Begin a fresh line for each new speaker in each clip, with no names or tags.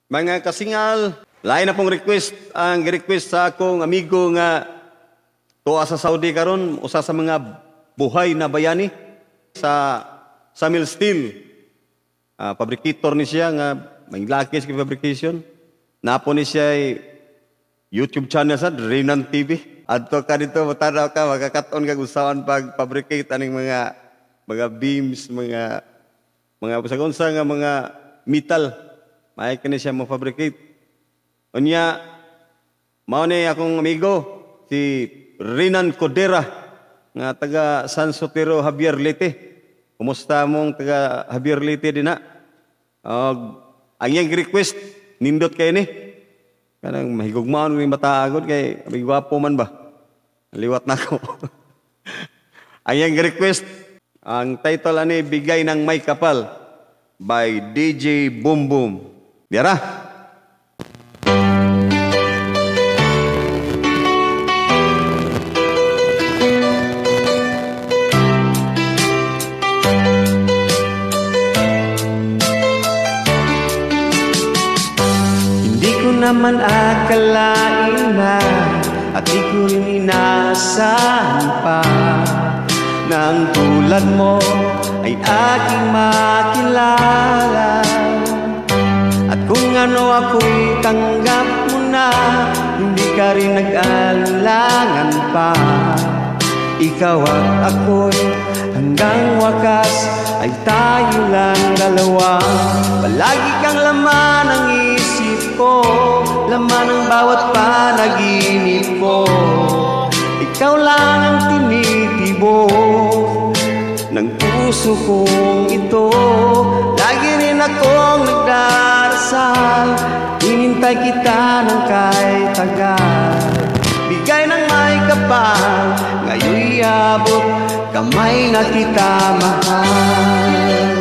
Mga kasingal, lain na pong request ang request sa akong amigo nga tuwa sa Saudi karon, usa sa mga buhay na bayani sa Samuel Steel. Fabricator ni siya nga may lakis kay fabrication. Napo ni siya YouTube channel sa Renan TV. Adto ka dito matanaw ka magakaton kag usawan pag fabricate aning mga beams, mga unsa nga mga metal. May kani siya mo fabricate. Unya mao ni akong amigo si Renan Codera nga taga San Sotero, Javier Leyte. Kumusta mong taga Javier Leyte dinha? Ang iyang request nindot kay ni. Kanang mahigugmaon ni mataagod kay may gwapo man ba? Liwat na ko. Ang iyang request, ang title ani Bigay ng May Kapal by DJ Boom Boom. Diara.
Hindi ko naman akalain na at di ko rin inaasahan pa na ang tulad mo ay aking makilala. At kung ano ako'y tanggap mo na, hindi ka rin nag-alangan pa. Ikaw at ako'y hanggang wakas ay tayo lang dalawa. Palagi kang laman ng isip ko, laman ng bawat panaginip ko. Ikaw lang ang tinitibok ng puso kong ito. Lagi rin akong nagdarasal, hinintay kita ng kahit tagal. Bigay ng may kapal, ngayon'y abot kamay na kita mahal.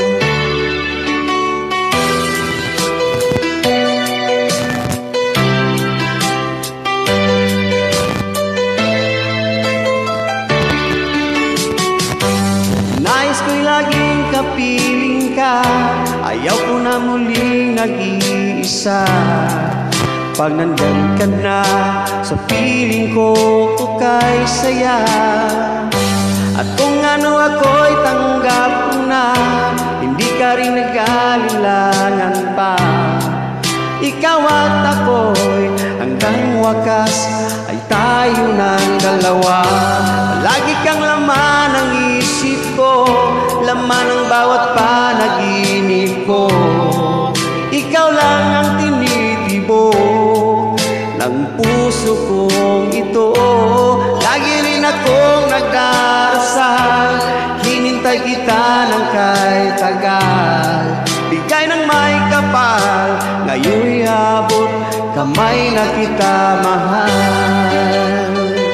Nais ko'y laging kapiling ka, ayaw ko na muling nag-iisa. Pag nandyan ka na sa piling ko, kay saya. At kung ano ako'y tanggap mo na, hindi ka rin nag-alilangan pa. Ikaw at ako'y hanggang wakas ay tayo ng dalawa. Palagi kang laman ng isip ko, laman ng bawat panaginip ko. Ikaw lang ang tinitibok ng puso kong ito. Lagi rin akong nagdarasal, hinintay kita ng kahit tagal. Bigay ng may kapal, ngayon'y abot kamay na kita mahal.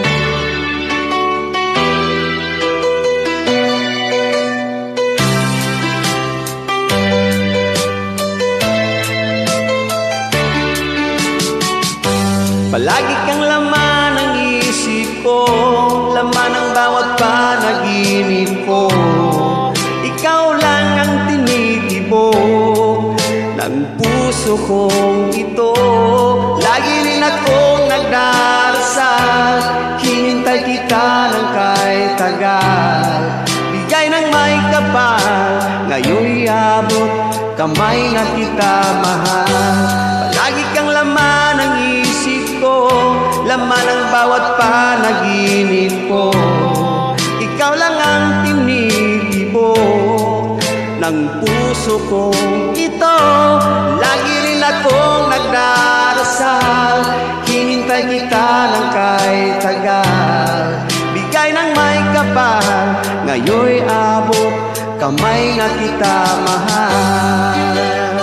Palagi kang laman ng isip ko, laman ng bawat panaginip ko. Ikaw lang ang tinitibok ng puso kong ito. Lagi rin akong nagdarasal, hinintay kita ng kahit tagal. Bigay ng may kapal, ngayon'y abot kamay na kita mahal. Palagi kang laman ng isip ko, laman ng bawat panaginip ko. Ikaw lang ang tinitibok ng puso kong ito. Lagi rin akong nagdarasal, hinintay kita ng kahit tagal. Bigay ng may kapal, ngayon'y abot kamay na kita mahal.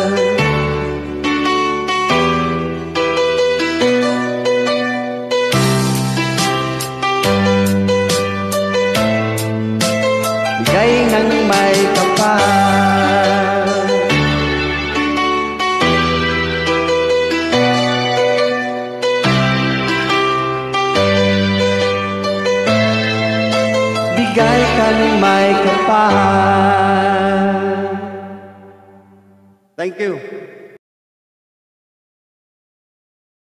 Bigay ng may kapal. Bigay ka ng may kapal.
Thank you.